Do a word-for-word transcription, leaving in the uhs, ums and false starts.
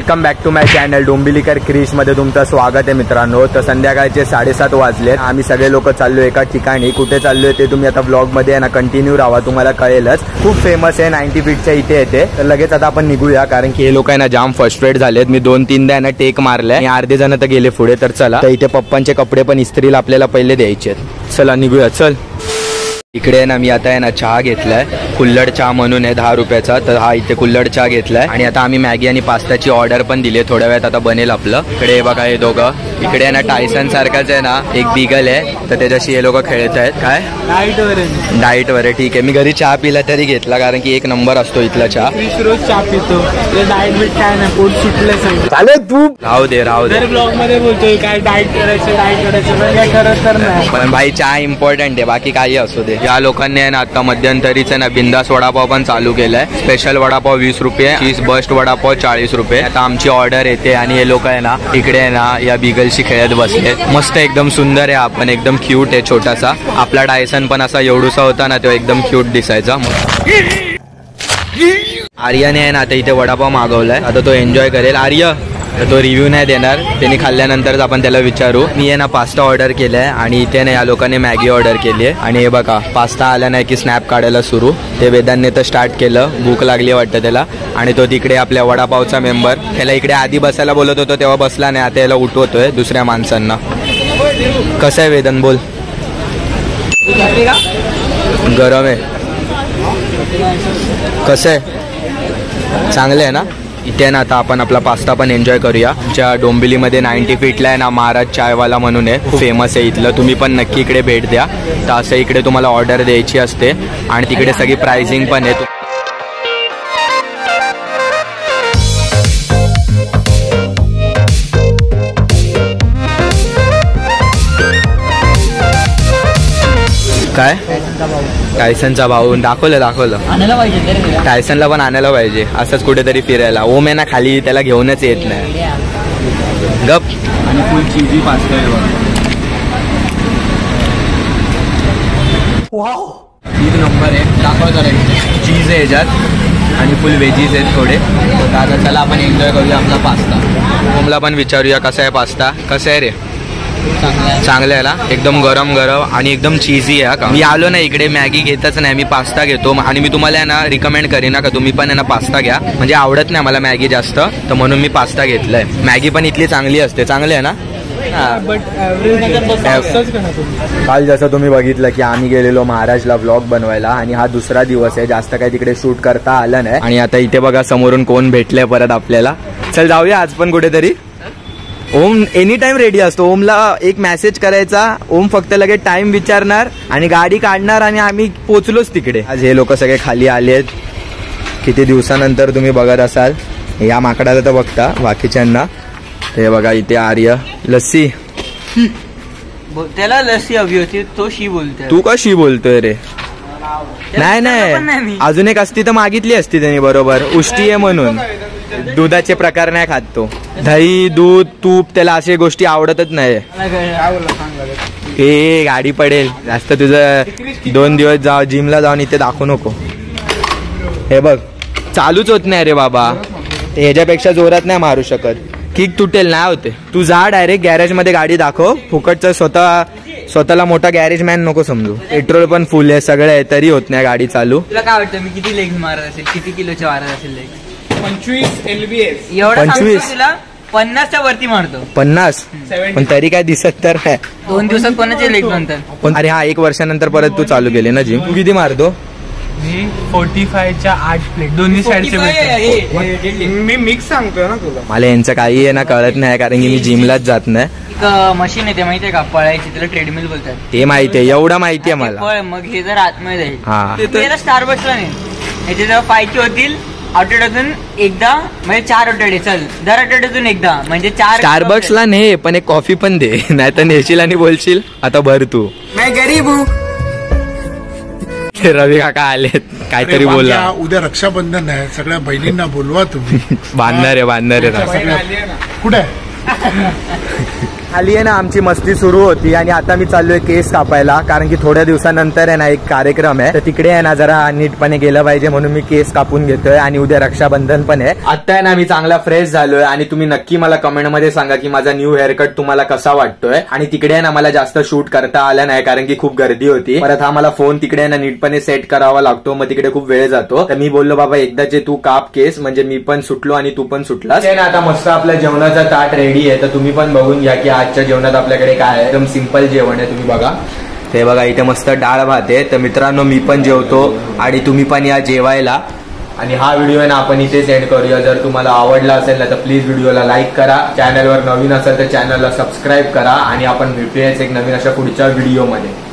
Welcome back to my channel डोंबिवलीकर क्रिश मध्ये तुमचं स्वागत आहे मित्रांनो। तर संध्याकाळचे साडेसात वाजले, आम्ही सगळे लोक चाललो एका ठिकाणी। कुठे चाललोय ते तुम्ही आता ब्लॉग मध्ये ना कंटिन्यू राहा, तुम्हाला कळेलच। खूप फेमस आहे, नाईन्टी फीटच्या इथे येते। तर लगेच आता आपण निघूया, कारण की हे लोक आहे ना जाम फ्रस्ट्रेट झालेत। मी दोन तीनदा ना टेक मारलाय आणि अर्धे जण तर गेले पुढे। तर चला, तर इथे पप्पांचे कपडे पण इस्त्रीला आपल्याला पहिले द्यायचे। चला निघूया, चल। इकडे ना मी आता आहे ना चहा घेतलाय, कुल्हड चहा म्हणून आहे दहा रुपयाचा। तर हा इथे कुल्हड चहा घेतलाय आणि आता आम्ही मॅगी आणि पास्ताची ऑर्डर पण दिली, थोड्या वेळात आता बनेल आपलं। इकडे बघा हे दोघं, इकडे ना टायसन सारखाच आहे ना एक बिगल आहे, तर त्याच्याशी हे लोक खेळत आहेत। काय डाईट वर डाईट वर आहे, ठीक आहे। मी घरी चहा पिला तरी घेतला, कारण की एक नंबर असतो इथला चहा। रोज चहा पितो, डाईट बीट काय नाही, पोट सुटलं चालेल, तू राहू दे राहू दे। ब्लॉग मध्ये बोलतोय काय डाईट करायचं डाईट करायचं, पण काय करत तर नाही। पण भाई चहा इम्पॉर्टंट आहे, बाकी काही असू दे। या लोकांनी आहे ना आता मध्यंतरीच ना बिंदास वडापाव पण चालू केलाय। स्पेशल वडापाव वीस रुपये, चीज बस्ट वडापाव चाळीस रुपये। आता आमची ऑर्डर येते आणि हे लोक आहे ना इकडे आहे ना या बिगलशी खेळत बसले। मस्त एकदम सुंदर आहे, आपण एकदम क्यूट आहे छोटासा। आपला डायसन पण असा एवढूसा होता ना, तो एकदम क्यूट दिसायचा। आर्याने आहे ना आता इथे वडापाव मागवलाय, आता तो एन्जॉय करेल। आर्य तर तो रिव्ह्यू नाही देणार, त्यांनी खाल्ल्यानंतरच आपण त्याला विचारू। मी आहे ना पास्ता ऑर्डर केलाय आणि इथे ना या लोकांनी मॅगी ऑर्डर केली आहे। आणि हे बघा पास्ता आला नाही की स्नॅप काढायला सुरू। ते वेदांनी तर स्टार्ट केलं, भूक लागली वाटतं त्याला। आणि तो तिकडे आपल्या वडापावचा मेंबर, त्याला इकडे आधी बसायला बोलत होतो तेव्हा बसला नाही, आता याला उठवतोय दुसऱ्या माणसांना। कसं आहे वेदन, बोल। गरम आहे, कसं आहे, चांगलं आहे ना। इथे ना आता आपण आपला पास्ता पण एन्जॉय करूया। आमच्या डोंबिवलीमध्ये नाईन्टी फीटला आहे ना महाराज चायवाला म्हणून आहे, खूप फेमस आहे इथलं। तुम्ही पण नक्की इकडे भेट द्या। तर असं इकडे तुम्हाला ऑर्डर द्यायची असते आणि तिकडे सगळी प्राइसिंग पण आहे। काय टायसनचा भाऊ दाखवलं दाखवलं आणायला पाहिजे, टायसनला पण आणायला पाहिजे असंच कुठेतरी फिरायला। ओम आहे ना खाली, त्याला घेऊनच येत नाही गप। आणि फुल चीजी पास्ता आहे, एक नंबर आहे। दाखव जरा, चीज आहे याच्यात आणि फुल व्हेजीज आहेत थोडे। तर आता चला आपण एन्जॉय करूया आपला पास्ता। ओमला पण विचारूया कसा आहे पास्ता, कसा आहे रे? चांगलं आहे ना, एकदम गरम गरम आणि एकदम चीजी आहे का। मी आलो ना इकडे मॅगी घेतच नाही, मी पास्ता घेतो। आणि मी तुम्हाला आहे ना रिकमेंड करेन का तुम्ही पण आहे ना पास्ता घ्या, म्हणजे आवडत नाही मला मॅगी जास्त, तर म्हणून मी पास्ता घेतलाय। मॅगी पण इथली चांगली असते, चांगली आहे ना। काल जसं तुम्ही बघितलं की आम्ही गेलेलो महाराजला व्लॉग बनवायला आणि हा दुसरा दिवस आहे, जास्त काही तिकडे शूट करता आलं नाही। आणि आता इथे बघा समोरून कोण भेटलंय परत आपल्याला। चल जाऊया आज पण कुठेतरी। ओम एनी टाइम रेडी असतो, ओमला एक मेसेज करायचा, ओम फक्त लगेच टाइम विचारणार आणि गाडी काढणार आणि आम्ही पोचलोच तिकडे। आज हे लोक सगळे खाली आलेत, किती दिवसानंतर तुम्ही बघत असाल। या माकडाला तर बघता, बाकीच्यांना ते बघा इथे आर्य लस्सी, त्याला लस्सी हवी होती, तो शी बोलतोय। तू का शी बोलतोय रे? नाही नाही, अजून एक असती तर मागितली असती त्यांनी, बरोबर उष्टी आहे म्हणून। दुधाचे प्रकार नाही खात तो, दही दूध तूप त्याला अशा गोष्टी आवडतच नाही। हे गाडी पडेल जास्त, तुझं दोन दिवस जाऊ जिमला जाऊन इथे दाखवू नको। हे बघ चालूच होत नाही रे बाबा, ह्याच्यापेक्षा जोरात नाही मारू शकत, किक तुटेल नाही होते। तू जा डायरेक्ट गॅरेज मध्ये गाडी दाखव फुकटचं, स्वतः स्वतःला मोठा गॅरेज मॅन नको समजू। पेट्रोल पण फुल आहे, सगळं आहे, तरी होत नाही गाडी चालू। तुला काय वाटतं मी किती लेग मारत असेल, किती किलोचे मारत असेल लेग? पंचवीस एलबीएस, पंचवीस तुला पन्नासच्या वरती मारतो। पन्नास पण तरी काय दिसत तर नाही। दोन दिवसात कोणाचे लेग बनतात पण अरे हा एक वर्षानंतर परत तू चालू केले ना जिम। तू किती मारतो? मी फोर्टी फायच्या आठ प्लेट, दोन्ही साईडचे मी मिक्स सांगतोय ना तुला। मला यांचं काही आहे ना कळत नाही, कारण की मी जिमलाच जात नाही। एक मशीन येते माहितीये का पळायची, त्याला ट्रेडमिल बोलतात। ते माहिती आहे, एवढं माहिती आहे मला। पळ मग हे जर आतमध्ये जाईल, हा स्टार बसला नाही, ह्याचे जर फायचे होतील आठवड्यातून एकदा, म्हणजे चार आठवडे, चल दर आठवड्यातून एकदा, म्हणजे चार। स्टारबक्सला ने पण एक कॉफी पण दे, नाही तर नेशील आणि बोलशील आता भर तू। मैं गरीब हूँ। रवी काका आलेत, काहीतरी बोला। उद्या रक्षाबंधन आहे, सगळ्या बहिणींना बोलवा तुम्ही। बांधणार आहे बांधणार आहे कुठे खाली आहे ना आमची मस्ती सुरू होती आणि आता मी चाललोय केस कापायला, कारण की थोड्या दिवसानंतर आहे ना एक कार्यक्रम आहे, तर तिकडे आहे ना जरा नीटपणे गेलं पाहिजे म्हणून मी केस कापून घेतोय आणि उद्या रक्षाबंधन पण आहे. आता आहे ना मी चांगला फ्रेश झालोय आणि तुम्ही नक्की मला कमेंट मध्ये सांगा की माझा न्यू हेअरकट तुम्हाला कसा वाटतोय. आणि तिकडे आहे ना मला जास्त शूट करता आला नाही कारण की खूप गर्दी होती. परत हा मला फोन तिकडे ना नीटपणे सेट करावा लागतो, मग तिकडे खूप वेळ जातो. तर मी बोललो बाबा एकदाचे तू काप केस, म्हणजे मी पण सुटलो आणि तू पण सुटलास. ना आता मस्त आपल्या जेवणाचा ताट रेडी आहे, तर तुम्ही पण बघून घ्या की आजच्या जेवणात आपल्याकडे काय आहे. एकदम सिंपल जेवण आहे, तुम्ही बघा. ते बघा इथे मस्त डाळ भात आहे. तर मित्रांनो मी पण जेवतो आणि तुम्ही पण या जेवायला. आणि हा व्हिडिओ आहे ना आपण इथे सेंड करूया. जर तुम्हाला आवडला असेल ना तर प्लीज व्हिडिओला लाईक करा, चॅनलवर नवीन असेल तर चॅनलला सबस्क्राईब करा आणि आपण भेटूयाच एक नवीन अशा पुढच्या व्हिडिओमध्ये.